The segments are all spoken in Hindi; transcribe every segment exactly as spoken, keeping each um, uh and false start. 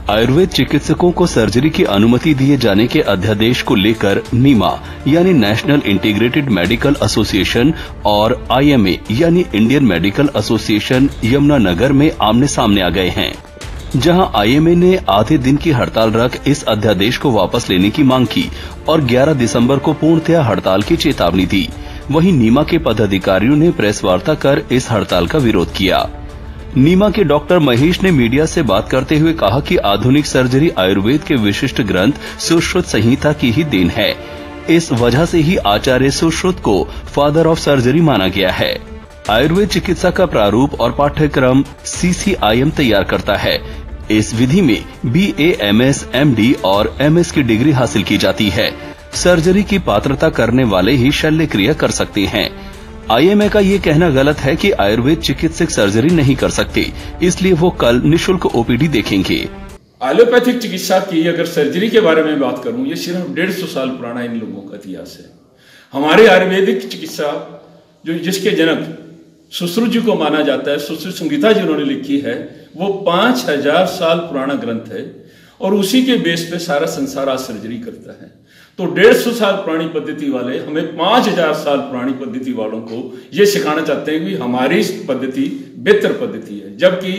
आयुर्वेद चिकित्सकों को सर्जरी की अनुमति दिए जाने के अध्यादेश को लेकर नीमा यानी नेशनल इंटीग्रेटेड मेडिकल एसोसिएशन और आईएमए यानी इंडियन मेडिकल एसोसिएशन यमुनानगर में आमने सामने आ गए हैं, जहां आईएमए ने आधे दिन की हड़ताल रख इस अध्यादेश को वापस लेने की मांग की और ग्यारह दिसंबर को पूर्णतया हड़ताल की चेतावनी दी। वहीं नीमा के पदाधिकारियों ने प्रेस वार्ता कर इस हड़ताल का विरोध किया। नीमा के डॉक्टर महेश ने मीडिया से बात करते हुए कहा कि आधुनिक सर्जरी आयुर्वेद के विशिष्ट ग्रंथ सुश्रुत संहिता की ही देन है। इस वजह से ही आचार्य सुश्रुत को फादर ऑफ सर्जरी माना गया है। आयुर्वेद चिकित्सा का प्रारूप और पाठ्यक्रम सीसीआईएम तैयार करता है। इस विधि में बीए, एमएस, एमडी और एमएस की डिग्री हासिल की जाती है। सर्जरी की पात्रता करने वाले ही शल्य क्रिया कर सकते हैं। आईएमए का ये कहना गलत है कि आयुर्वेद चिकित्सक सर्जरी नहीं कर सकते, इसलिए वो कल निशुल्क ओपीडी देखेंगे। एलोपैथिक चिकित्सा की अगर सर्जरी के बारे में बात करूं, ये सिर्फ डेढ़ सौ साल पुराना इन लोगों का इतिहास है। हमारे आयुर्वेदिक चिकित्सा जो जिसके जनक सुश्रुत जी को माना जाता है, सुश्रुत संहिता जिन्होंने लिखी है, वो पांच हजार साल पुराना ग्रंथ है और उसी के बेस पे सारा संसार आज सर्जरी करता है। तो डेढ़ सौ साल पुरानी पद्धति वाले हमें पांच हजार साल पुरानी पद्धति वालों को ये सिखाना चाहते हैं कि हमारी पद्धति बेहतर पद्धति है, जबकि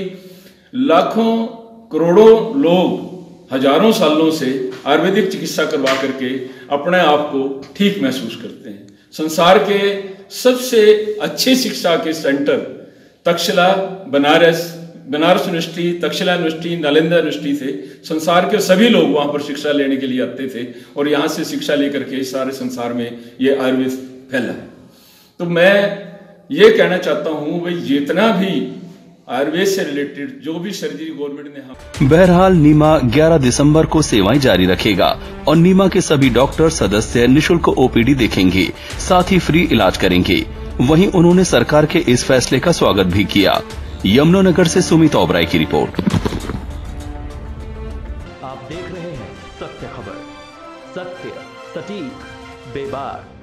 लाखों करोड़ों लोग हजारों सालों से आयुर्वेदिक चिकित्सा करवा करके अपने आप को ठीक महसूस करते हैं। संसार के सबसे अच्छे शिक्षा के centre Takshashila, Banaras Banaras university, Takshashila university, Nalanda university से संसार के सभी लोग वहां पर शिक्षा लेने के लिए आते थे और यहाँ से शिक्षा लेकर के सारे संसार में ये आयुर्वेद फैला है। तो मैं ये कहना चाहता हूँ भाई, जितना भी आयुर्वेद से रिलेटेड जो भी सर्जरी गवर्नमेंट ने हम बहरहाल नीमा ग्यारह दिसंबर को सेवाएं जारी रखेगा और नीमा के सभी डॉक्टर सदस्य निशुल्क ओपीडी देखेंगे, साथ ही फ्री इलाज करेंगे। वहीं उन्होंने सरकार के इस फैसले का स्वागत भी किया। यमुनानगर से सुमित ओबराय की रिपोर्ट। आप देख रहे हैं सत्य खबर, सत्य सटीक बेबाक।